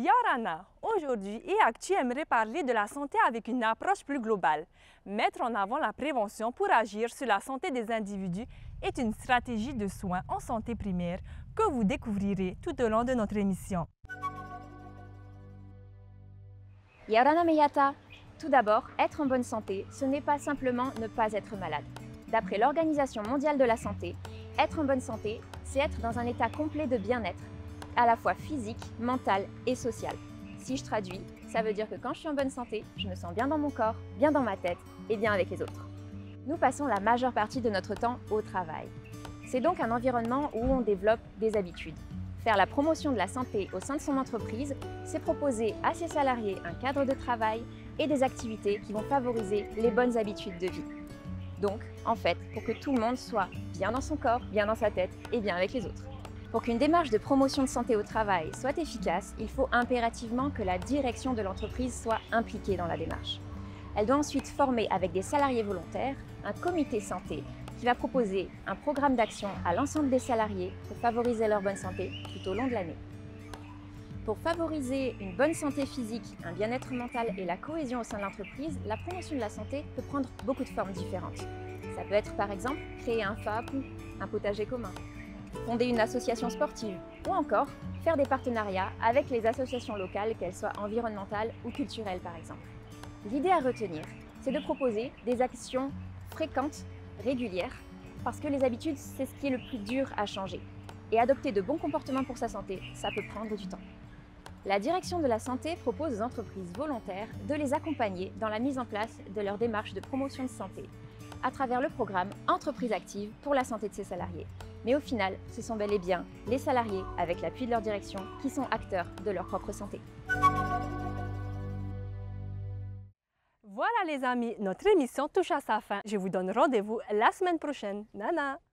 Yorana, aujourd'hui EAC, tu aimerais parler de la santé avec une approche plus globale. Mettre en avant la prévention pour agir sur la santé des individus est une stratégie de soins en santé primaire que vous découvrirez tout au long de notre émission. Yorana Meyata. Tout d'abord, être en bonne santé, ce n'est pas simplement ne pas être malade. D'après l'Organisation mondiale de la santé, être en bonne santé, c'est être dans un état complet de bien-être, à la fois physique, mental et social. Si je traduis, ça veut dire que quand je suis en bonne santé, je me sens bien dans mon corps, bien dans ma tête et bien avec les autres. Nous passons la majeure partie de notre temps au travail. C'est donc un environnement où on développe des habitudes. Faire la promotion de la santé au sein de son entreprise, c'est proposer à ses salariés un cadre de travail et des activités qui vont favoriser les bonnes habitudes de vie. Donc, en fait, pour que tout le monde soit bien dans son corps, bien dans sa tête et bien avec les autres. Pour qu'une démarche de promotion de santé au travail soit efficace, il faut impérativement que la direction de l'entreprise soit impliquée dans la démarche. Elle doit ensuite former avec des salariés volontaires un comité santé qui va proposer un programme d'action à l'ensemble des salariés pour favoriser leur bonne santé tout au long de l'année. Pour favoriser une bonne santé physique, un bien-être mental et la cohésion au sein de l'entreprise, la promotion de la santé peut prendre beaucoup de formes différentes. Ça peut être par exemple créer un FAP ou un potager commun, fonder une association sportive ou encore faire des partenariats avec les associations locales, qu'elles soient environnementales ou culturelles par exemple. L'idée à retenir, c'est de proposer des actions fréquentes, régulières, parce que les habitudes, c'est ce qui est le plus dur à changer. Et adopter de bons comportements pour sa santé, ça peut prendre du temps. La direction de la santé propose aux entreprises volontaires de les accompagner dans la mise en place de leur démarche de promotion de santé à travers le programme Entreprise active pour la santé de ses salariés. Mais au final, ce sont bel et bien les salariés, avec l'appui de leur direction, qui sont acteurs de leur propre santé. Voilà les amis, notre émission touche à sa fin. Je vous donne rendez-vous la semaine prochaine. Nana!